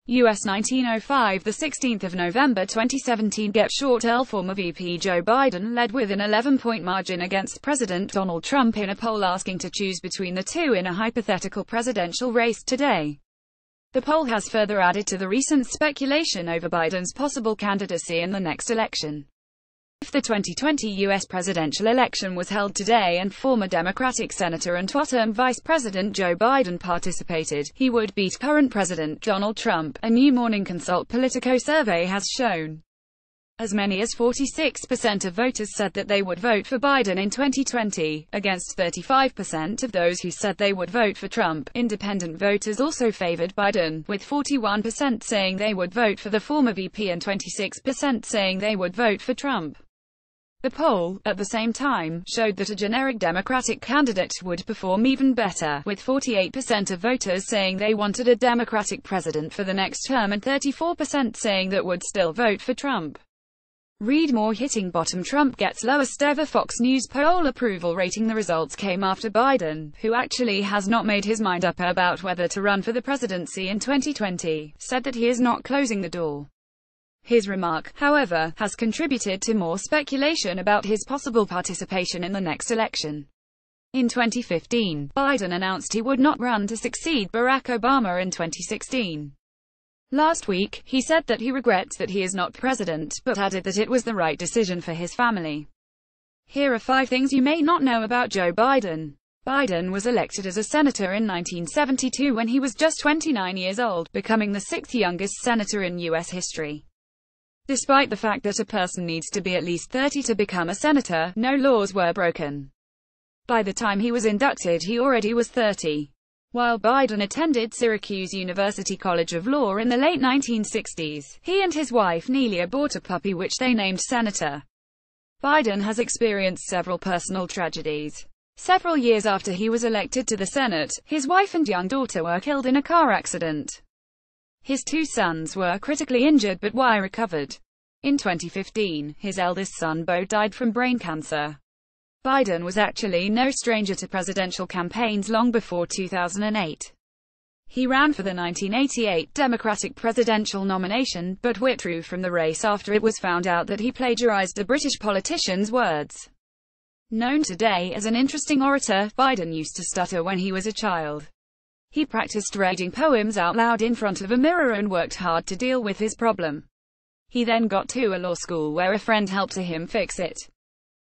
US 1905, the 16th of November 2017. URLFormer VP Joe Biden led with an 11-point margin against President Donald Trump in a poll asking to choose between the two in a hypothetical presidential race today. The poll has further added to the recent speculation over Biden's possible candidacy in the next election. If the 2020 U.S. presidential election was held today and former Democratic Senator and twoterm Vice President Joe Biden participated, he would beat current President Donald Trump, a new Morning Consul Politico survey has shown. As many as 46% of voters said that they would vote for Biden in 2020, against 35% of those who said they would vote for Trump. Independent voters also favored Biden, with 41% saying they would vote for the former VP and 26% saying they would vote for Trump. The poll, at the same time, showed that a generic Democratic candidate would perform even better, with 48% of voters saying they wanted a Democratic president for the next term and 34% saying that would still vote for Trump. Read more. Hitting bottom. Trump gets lowest ever Fox News poll approval rating. The results came after Biden, who actually has not made his mind up about whether to run for the presidency in 2020, said that he is not closing the door. His remark, however, has contributed to more speculation about his possible participation in the next election. In 2015, Biden announced he would not run to succeed Barack Obama in 2016. Last week, he said that he regrets that he is not president, but added that it was the right decision for his family. Here are 5 things you may not know about Joe Biden. Biden was elected as a senator in 1972 when he was just 29 years old, becoming the 6th youngest senator in U.S. history. Despite the fact that a person needs to be at least 30 to become a senator, no laws were broken. By the time he was inducted, he already was 30. While Biden attended Syracuse University College of Law in the late 1960s, he and his wife Nelia bought a puppy which they named Senator. Biden has experienced several personal tragedies. Several years after he was elected to the Senate, his wife and young daughter were killed in a car accident. His 2 sons were critically injured but recovered. In 2015, his eldest son Beau died from brain cancer. Biden was actually no stranger to presidential campaigns long before 2008. He ran for the 1988 Democratic presidential nomination, but withdrew from the race after it was found out that he plagiarized a British politician's words. Known today as an interesting orator, Biden used to stutter when he was a child. He practiced reading poems out loud in front of a mirror and worked hard to deal with his problem. He then got to a law school where a friend helped him fix it.